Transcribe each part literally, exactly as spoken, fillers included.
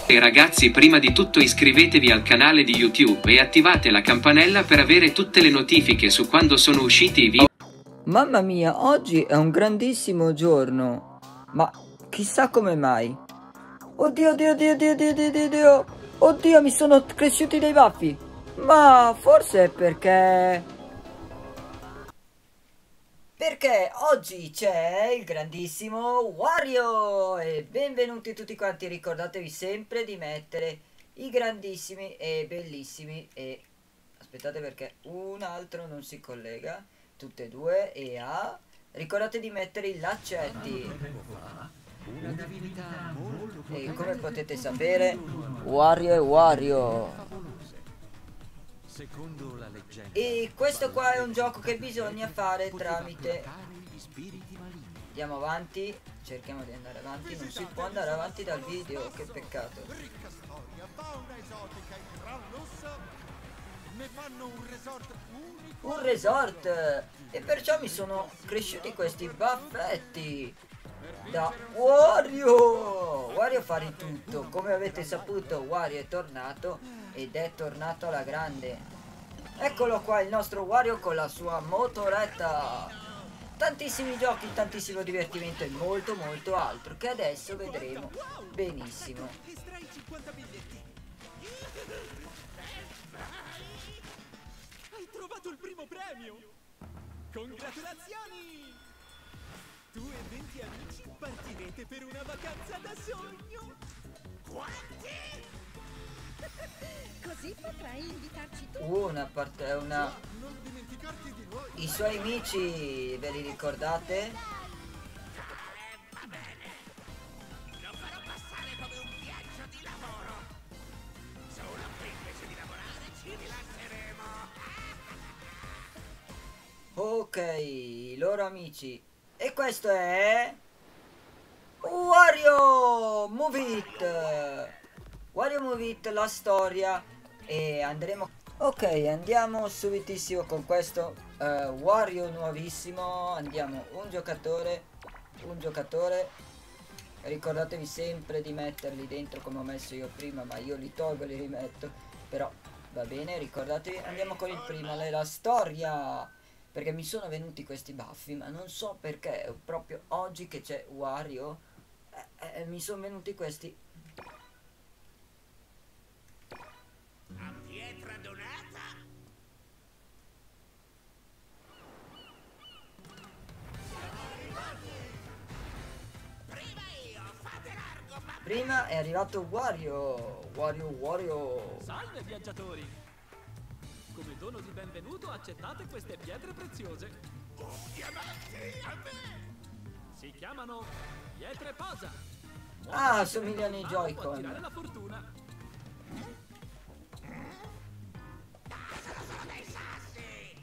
E ragazzi, prima di tutto iscrivetevi al canale di YouTube e attivate la campanella per avere tutte le notifiche su quando sono usciti i video. Mamma mia, oggi è un grandissimo giorno, ma chissà come mai. Oddio, oddio, oddio, oddio, oddio, oddio, oddio, oddio, mi sono cresciuti dei baffi. Ma forse è perché... Perché oggi c'è il grandissimo Wario! E benvenuti tutti quanti, ricordatevi sempre di mettere i grandissimi e bellissimi e... Aspettate perché un altro non si collega, tutte e due, e a... Ricordate di mettere i laccetti. E come potete sapere, Wario è Wario. E questo qua è un gioco che bisogna fare tramite... Andiamo avanti, cerchiamo di andare avanti, non si può andare avanti dal video, che peccato. Un resort! E perciò mi sono cresciuti questi baffetti da Wario! Wario fa di tutto, come avete saputo Wario è tornato ed è tornato alla grande. Eccolo qua il nostro Wario con la sua motoretta. Tantissimi giochi, tantissimo divertimento e molto molto altro che adesso vedremo benissimo. Hai trovato il primo premio! Congratulazioni! Tu e venti amici partirete per una vacanza da sogno! Quanti? Così potrai invitarci tu. Una parte, una... Non dimenticarti di noi! I suoi amici, ve li ricordate? Va bene! Lo farò passare come un viaggio di lavoro! Solo qui invece di lavorare ci rilasseremo! Ok, i loro amici. E questo è... Wario Move It! Wario Move It, la storia. E andremo... Ok, andiamo subitissimo con questo uh, Wario nuovissimo. Andiamo un giocatore, un giocatore. Ricordatevi sempre di metterli dentro come ho messo io prima, ma io li tolgo e li rimetto. Però va bene, ricordatevi. Andiamo con il primo, la storia. Perché mi sono venuti questi baffi, ma non so perché, proprio oggi che c'è Wario, eh, eh, mi sono venuti questi. A pietra donata? Prima io, fate largo, ma... Prima è arrivato Wario, Wario, Wario. Salve viaggiatori! Come dono di benvenuto accettate queste pietre preziose. Oh, diamanti, a me! Si chiamano pietre posa. Ah, somigliano ai Può tirare Joy-Con. la fortuna. Sono solo dei sassi!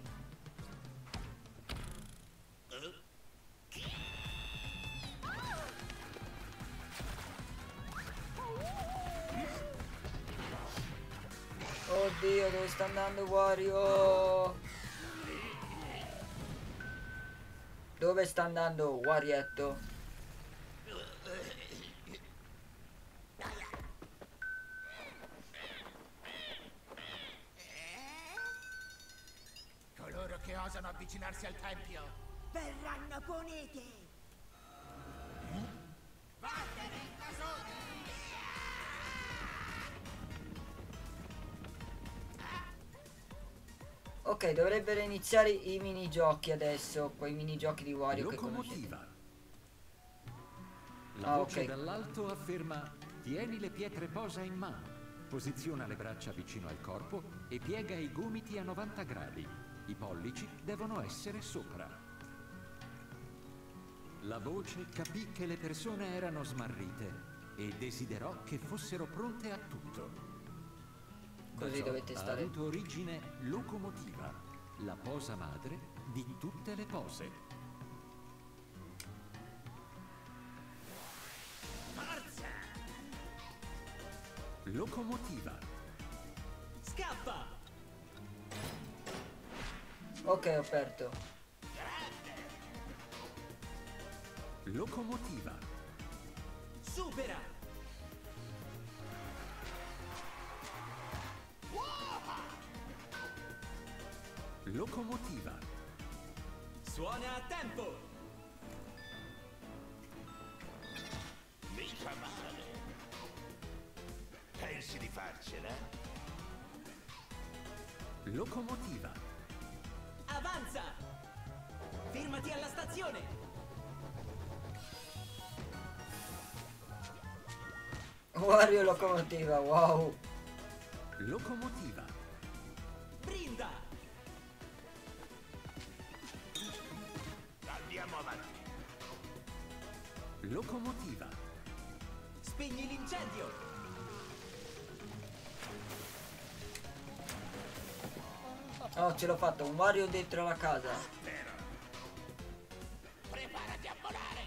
Oddio, dove sta andando Wario? Dove sta andando Warietto? Coloro che osano avvicinarsi al tempio Verranno puniti. vattene in casone! Ok, dovrebbero iniziare i minigiochi adesso, quei minigiochi di Wario che conoscete. Locomotiva. La Ah, voce ok. dall'alto afferma: tieni le pietre posa in mano, posiziona le braccia vicino al corpo e piega i gomiti a novanta gradi. I pollici devono essere sopra. La voce capì che le persone erano smarrite e desiderò che fossero pronte a tutto. Da Così ciò dovete ha stare. avuto origine Locomotiva, la posa madre di tutte le pose. Forza! Locomotiva. Scappa! Ok, ho aperto. Locomotiva. Supera! Locomotiva. Suona a tempo! Mica male. Pensi di farcela? Locomotiva. Avanza! Firmati alla stazione! Wario locomotiva, wow. Locomotiva. Brinda! Andiamo avanti. Locomotiva. Spegni l'incendio! Oh, ce l'ho fatto, un Wario dentro la casa. Preparati a volare.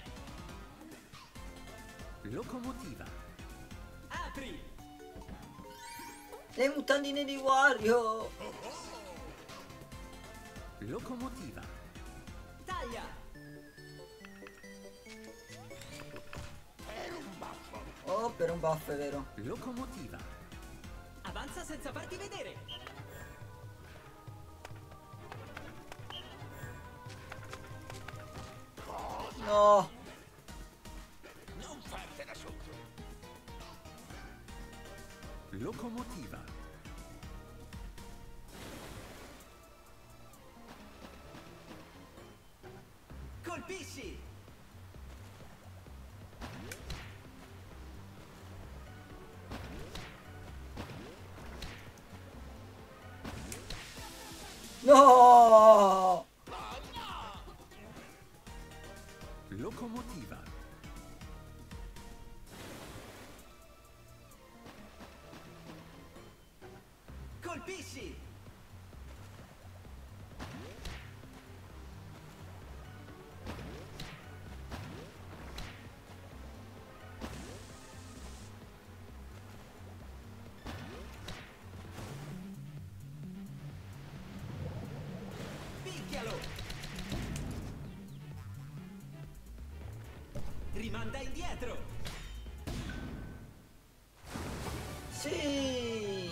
Locomotiva. Apri! Le mutandine di Wario. Locomotiva. Taglia! Per un baffo. Oh, per un buff, è vero. Locomotiva. Avanza senza farti vedere! No. Non fartela sotto. Locomotiva. Colpisci! No. Locomotiva. Colpisci! Picchialo! Rimanda indietro! Sì.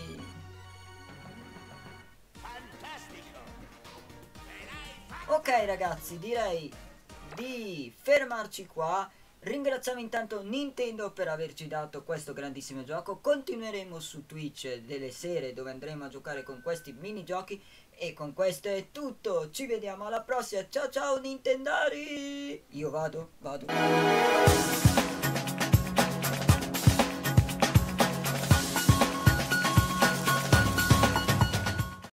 Fantastico. Me l'hai fatto. Ok ragazzi, direi di fermarci qua. Ringraziamo intanto Nintendo per averci dato questo grandissimo gioco. Continueremo su Twitch delle sere dove andremo a giocare con questi minigiochi. E con questo è tutto. Ci vediamo alla prossima. Ciao ciao Nintendari. Io vado, vado.